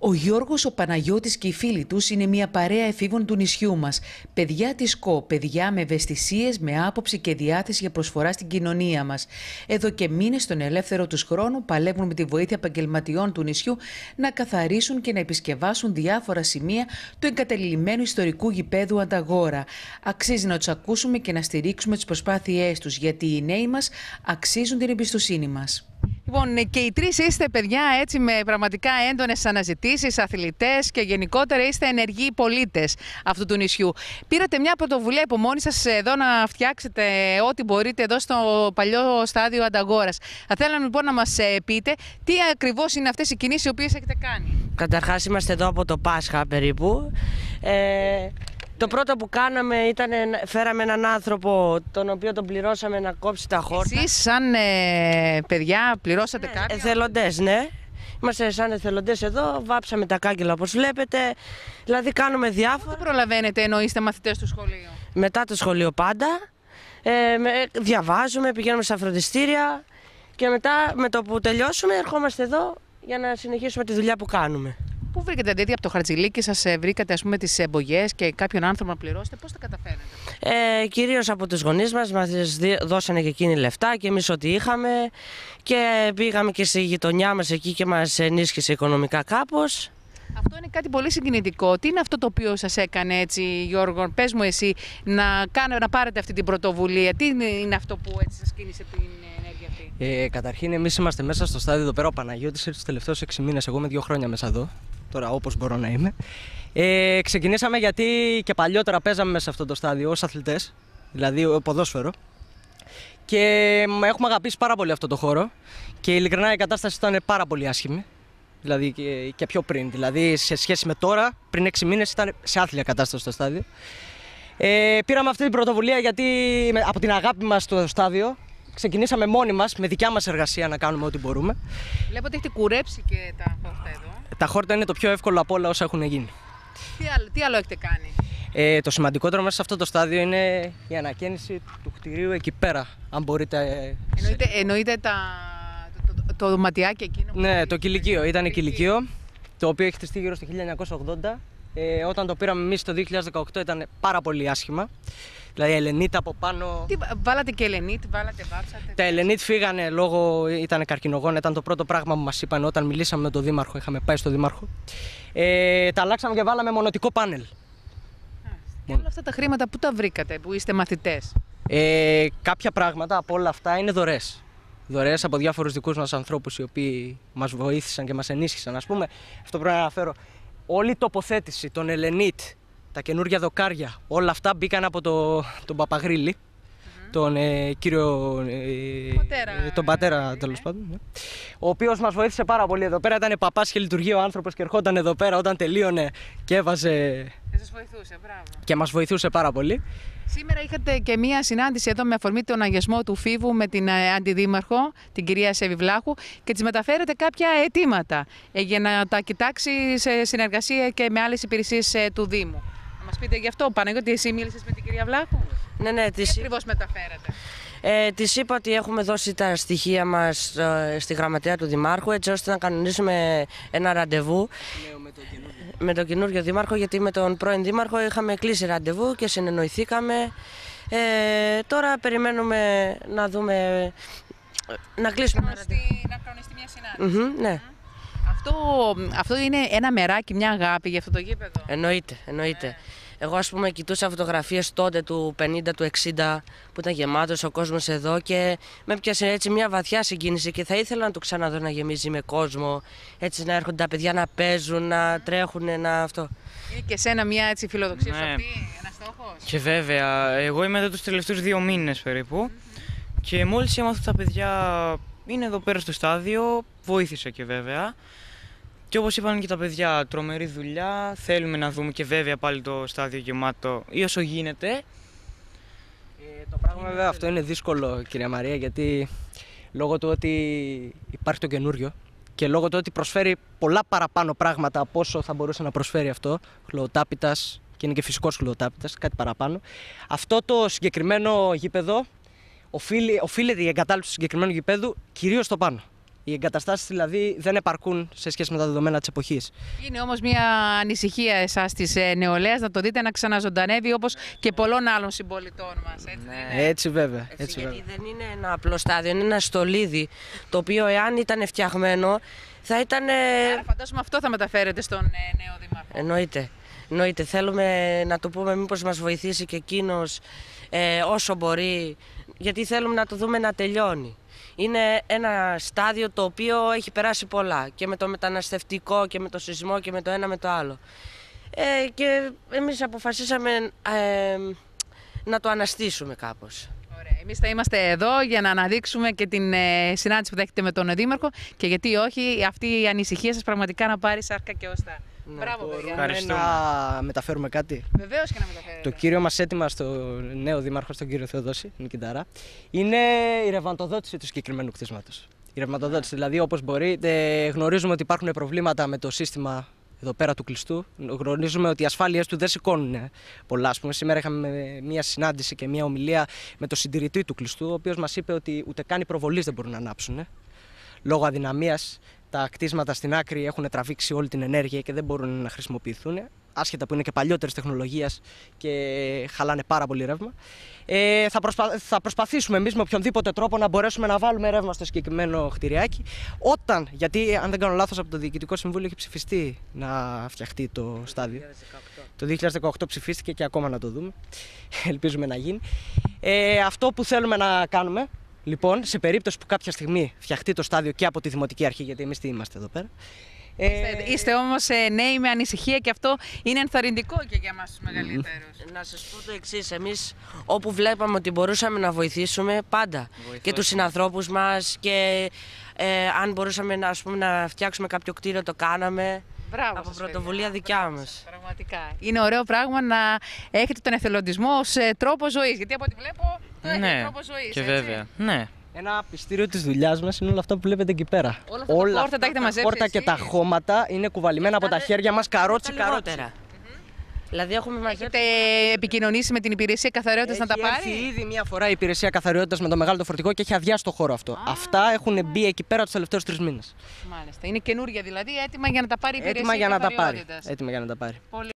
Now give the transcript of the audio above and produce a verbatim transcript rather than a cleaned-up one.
Ο Γιώργος, ο Παναγιώτης και οι φίλοι τους είναι μια παρέα εφήβων του νησιού μας. Παιδιά της ΚΟ, παιδιά με ευαισθησίες, με άποψη και διάθεση για προσφορά στην κοινωνία μας. Εδώ και μήνες στον ελεύθερο τους χρόνο παλεύουν με τη βοήθεια επαγγελματιών του νησιού να καθαρίσουν και να επισκευάσουν διάφορα σημεία του εγκαταλειμμένου ιστορικού γηπέδου Ανταγόρα. Αξίζει να τους ακούσουμε και να στηρίξουμε τις προσπάθειές τους, γιατί οι νέοι μας αξίζουν την εμπιστοσύνη μας. Λοιπόν, και οι τρεις είστε παιδιά έτσι με πραγματικά έντονες αναζητήσεις, αθλητές και γενικότερα είστε ενεργοί πολίτες αυτού του νησιού. Πήρατε μια πρωτοβουλία από μόνοι σας εδώ να φτιάξετε ό,τι μπορείτε εδώ στο παλιό στάδιο Ανταγόρας. Θα θέλαμε λοιπόν να μας πείτε τι ακριβώς είναι αυτές οι κινήσεις οι οποίες έχετε κάνει. Καταρχάς είμαστε εδώ από το Πάσχα περίπου. Ε... Το πρώτο που κάναμε ήταν, φέραμε έναν άνθρωπο τον οποίο τον πληρώσαμε να κόψει τα χόρτα. Εσείς σαν ε, παιδιά πληρώσατε ναι, κάποιον? Εθελοντές, ναι. Είμαστε σαν εθελοντές εδώ, βάψαμε τα κάγκελα όπως βλέπετε. Δηλαδή κάνουμε διάφορα. Πότε προλαβαίνετε ενώ είστε μαθητές του σχολείου? Μετά το σχολείο πάντα. Ε, με, διαβάζουμε, πηγαίνουμε στα φροντιστήρια και μετά με το που τελειώσουμε ερχόμαστε εδώ για να συνεχίσουμε τη δουλειά που κάνουμε. Πού βρήκατε, δηλαδή από το Χαρτζηλίκι σας βρήκατε ας πούμε τις εμπογιές και κάποιον άνθρωπο να πληρώσετε, πώς τα καταφέρετε? Ε, κυρίως από τους γονείς μας, μας δώσανε και εκείνοι λεφτά και εμείς ό,τι είχαμε και πήγαμε και στη γειτονιά μας εκεί και μας ενίσχυσε οικονομικά κάπως. Αυτό είναι κάτι πολύ συγκινητικό. Τι είναι αυτό το οποίο σας έκανε έτσι, Γιώργο, πες μου εσύ, να, κάνε, να πάρετε αυτή την πρωτοβουλία? Τι είναι αυτό που έτσι σας κίνησε την ενέργεια αυτή? Ε, καταρχήν, εμείς είμαστε μέσα στο στάδιο εδώ πέρα. Ο Παναγιώτης ήρθε τους τελευταίους έξι μήνες. Εγώ είμαι δύο χρόνια μέσα εδώ. Τώρα, όπως μπορώ να είμαι. Ε, ξεκινήσαμε γιατί και παλιότερα παίζαμε μέσα σε αυτό το στάδιο ως αθλητές, δηλαδή ποδόσφαιρο. Και έχουμε αγαπήσει πάρα πολύ αυτό το χώρο. Και ειλικρινά η κατάσταση ήταν πάρα πολύ άσχημη. Δηλαδή και, και πιο πριν. Δηλαδή σε σχέση με τώρα, πριν έξι μήνες ήταν σε άθλια κατάσταση στο στάδιο. Ε, πήραμε αυτή την πρωτοβουλία γιατί από την αγάπη μας στο στάδιο ξεκινήσαμε μόνοι μας με δικιά μας εργασία να κάνουμε ό,τι μπορούμε. Βλέπω ότι έχετε κουρέψει και τα χόρτα εδώ. Τα χόρτα είναι το πιο εύκολο από όλα όσα έχουν γίνει. Τι άλλο, τι άλλο έχετε κάνει? Ε, το σημαντικότερο μέσα σε αυτό το στάδιο είναι η ανακαίνιση του κτηρίου εκεί πέρα. Αν μπορείτε. Εννοείται, εννοείται τα, το, το, το δωματιάκι εκείνο? Ναι, το κηλικείο. Ήταν κηλικείο, το οποίο έχει χτιστεί γύρω στο χίλια εννιακόσια ογδόντα. Ε, όταν το πήραμε εμείς το δύο χιλιάδες δεκαοκτώ ήταν πάρα πολύ άσχημα. Δηλαδή ελενίτ από πάνω. Τι, βάλατε και ελενίτ, βάλατε, βάψατε? Τα ελενίτ φύγανε λόγω, ήταν καρκινογόνα, ήταν το πρώτο πράγμα που μας είπαν όταν μιλήσαμε με τον Δήμαρχο, είχαμε πάει στο Δήμαρχο. Ε, τα αλλάξαμε και βάλαμε μονοτικό πάνελ. Και όλα αυτά τα χρήματα πού τα βρήκατε, που είστε μαθητές? Ε, κάποια πράγματα από όλα αυτά είναι δωρεές. Δωρεές από διάφορους δικούς μας ανθρώπους οι οποίοι μας βοήθησαν και μας ενίσχυσαν. Ας πούμε, αυτό πρέπει να αναφέρω. Όλη η τοποθέτηση των ελενίτ, τα καινούργια δοκάρια, όλα αυτά μπήκαν από το, τον Παπαγρίλη, mm-hmm. τον ε, κύριο, ε, πατέρα, ε, τον πατέρα ε, τέλος πάντων, ναι. Ο οποίος μας βοήθησε πάρα πολύ εδώ πέρα, ήταν παπάς και λειτουργεί ο άνθρωπος και ερχόταν εδώ πέρα όταν τελείωνε και έβαζε και σας βοηθούσε, μπράβο. Και μας βοηθούσε πάρα πολύ. Σήμερα είχατε και μία συνάντηση εδώ με αφορμή τον αγιασμό του Φίβου με την αντιδήμαρχο, την κυρία Σέβη Βλάχου, και της μεταφέρετε κάποια αιτήματα ε, για να τα κοιτάξει σε συνεργασία και με άλλες υπηρεσίες ε, του Δήμου. Να μας πείτε γι' αυτό, Παναγιώτη, εσύ μίλησες με την κυρία Βλάχου? Ναι, ναι. Τι ακριβώς μεταφέρατε? Ε, της είπα ότι έχουμε δώσει τα στοιχεία μας ε, στη γραμματεία του Δημάρχου, έτσι ώστε να κανονίσουμε ένα ραντεβού με τον με τον καινούριο Δήμαρχο, γιατί με τον πρώην Δήμαρχο είχαμε κλείσει ραντεβού και συνεννοηθήκαμε. Ε, τώρα περιμένουμε να δούμε, να κλείσουμε να, να κανονιστεί μια συνάντηση. Mm-hmm, ναι. Αυτό, αυτό είναι ένα μεράκι, μια αγάπη για αυτό το γήπεδο? Εννοείται, εννοείται. Ναι. Εγώ ας πούμε κοιτούσα φωτογραφίες τότε του πενήντα, του εξήντα που ήταν γεμάτος ο κόσμος εδώ και με πιάσε έτσι μια βαθιά συγκίνηση και θα ήθελα να το ξαναδώ να γεμίζει με κόσμο, έτσι να έρχονται τα παιδιά να παίζουν, να τρέχουν, να αυτό. Είναι και σένα μια έτσι φιλοδοξία ναι. σου αυτή, ένας στόχος? Και βέβαια, εγώ είμαι εδώ τους τελευταίους δύο μήνες περίπου mm-hmm. και μόλις έμαθα τα παιδιά είναι εδώ πέρα στο στάδιο, βοήθησα και βέβαια. Και όπως είπαν και τα παιδιά, τρομερή δουλειά, θέλουμε να δούμε και βέβαια πάλι το στάδιο γεμάτο ή όσο γίνεται. Ε, το πράγμα βέβαια αυτό είναι δύσκολο, κυρία Μαρία, γιατί λόγω του ότι υπάρχει το καινούριο και λόγω του ότι προσφέρει πολλά παραπάνω πράγματα από όσο θα μπορούσε να προσφέρει αυτό, χλωοτάπητας, και είναι και φυσικός χλωοτάπητας, κάτι παραπάνω. Αυτό το συγκεκριμένο γήπεδο οφείλει, οφείλεται η εγκατάλειψη του συγκεκριμένου γηπέδου κυρίως στο πάνω. Οι εγκαταστάσεις δηλαδή δεν επαρκούν σε σχέση με τα δεδομένα της εποχής. Είναι όμως μια ανησυχία εσάς της νεολαίας να το δείτε να ξαναζωντανεύει όπως και πολλών άλλων συμπολιτών μας. Έτσι, Ναι. Έτσι βέβαια. Έτσι, Έτσι, γιατί βέβαια. δεν είναι ένα απλό στάδιο, είναι ένα στολίδι το οποίο εάν ήταν φτιαγμένο θα ήταν. Άρα φαντάζομαι αυτό θα μεταφέρετε στον ε, νέο δήμαρχο. Εννοείται. Εννοείται. Θέλουμε να του πούμε μήπως μας βοηθήσει και εκείνος ε, όσο μπορεί, γιατί θέλουμε να το δούμε να τελειώνει. Είναι ένα στάδιο το οποίο έχει περάσει πολλά και με το μεταναστευτικό και με το σεισμό και με το ένα με το άλλο. Ε, και εμείς αποφασίσαμε ε, να το αναστήσουμε κάπως. Ωραία. Εμείς θα είμαστε εδώ για να αναδείξουμε και την ε, συνάντηση που θα έχετε με τον Δήμαρχο και γιατί όχι αυτή η ανησυχία σας πραγματικά να πάρει σάρκα και οστά. Ναι. Μπράβο, παιδιά. Ευχαριστούμε. Να μεταφέρουμε κάτι. Βεβαίως και να μεταφέρετε. Το κύριο μας αίτημα στο νέο δήμαρχο, τον κύριο Θεοδόση Νικηταρά, είναι η ρευματοδότηση του συγκεκριμένου κτίσματος. Η ρευματοδότηση, δηλαδή όπως μπορείτε, γνωρίζουμε ότι υπάρχουν προβλήματα με το σύστημα εδώ πέρα του κλειστού. Γνωρίζουμε ότι οι ασφάλειες του δεν σηκώνουν πολλά. Ας πούμε, σήμερα είχαμε μία συνάντηση και μία ομιλία με το συντηρητή του κλειστού, ο οποίος μας είπε ότι ούτε καν οι προβολείς δεν μπορούν να ανάψουν. Λόγω αδυναμίας, τα κτίσματα στην άκρη έχουν τραβήξει όλη την ενέργεια και δεν μπορούν να χρησιμοποιηθούν. Άσχετα που είναι και παλιότερης τεχνολογίας και χαλάνε πάρα πολύ ρεύμα. Ε, θα, προσπα... θα προσπαθήσουμε εμείς με οποιονδήποτε τρόπο να μπορέσουμε να βάλουμε ρεύμα στο συγκεκριμένο κτηριάκι. Όταν, γιατί αν δεν κάνω λάθος, από το Διοικητικό Συμβούλιο έχει ψηφιστεί να φτιαχτεί το στάδιο. Το δύο χιλιάδες δεκαοκτώ ψηφίστηκε και ακόμα να το δούμε. Ελπίζουμε να γίνει. Ε, αυτό που θέλουμε να κάνουμε, λοιπόν, σε περίπτωση που κάποια στιγμή φτιαχτεί το στάδιο και από τη Δημοτική Αρχή, γιατί εμείς τι είμαστε εδώ πέρα. Ε... Είστε, είστε όμως ε, νέοι με ανησυχία και αυτό είναι ενθαρρυντικό και για εμάς τους μεγαλύτερους. Να σας πω το εξής, εμείς όπου βλέπαμε ότι μπορούσαμε να βοηθήσουμε πάντα και τους συνανθρώπους μας και ε, αν μπορούσαμε να, ας πούμε, να φτιάξουμε κάποιο κτίριο το κάναμε. Μπράβο από σας, πρωτοβουλία παιδιά. δικιά Μπράβο μας. σας, πραγματικά. Είναι ωραίο πράγμα να έχετε τον εθελοντισμό ως ε, τρόπο ζωής. Γιατί από ό,τι βλέπω το έχετε Ναι, τρόπο ζωής. και έτσι. βέβαια. Ναι. Ένα πιστήριο της δουλειάς μας είναι όλα αυτά που βλέπετε εκεί πέρα. Όλα αυτά τα χόρτα αυτά τα έχετε μαζέψει χόρτα και εσείς. τα χώματα είναι κουβαλημένα από τα χέρια μας καρότσι καρότσι. Δηλαδή έχουμε μαζέψει. Έχετε επικοινωνήσει με την υπηρεσία καθαριότητας να τα Έχει πάρει. έρθει ήδη μία φορά η υπηρεσία καθαριότητας με το μεγάλο το φορτηγό και έχει αδειάσει το χώρο αυτό. Αυτά έχουν μπει εκεί πέρα τους τελευταίους τρεις μήνες. Μάλιστα. Είναι καινούργια δηλαδή, έτοιμα για να τα πάρει η υπηρεσία Έτοιμα για να τα πάρει. καθαριότητας. Έτοιμα για να τα πάρει. Πολύ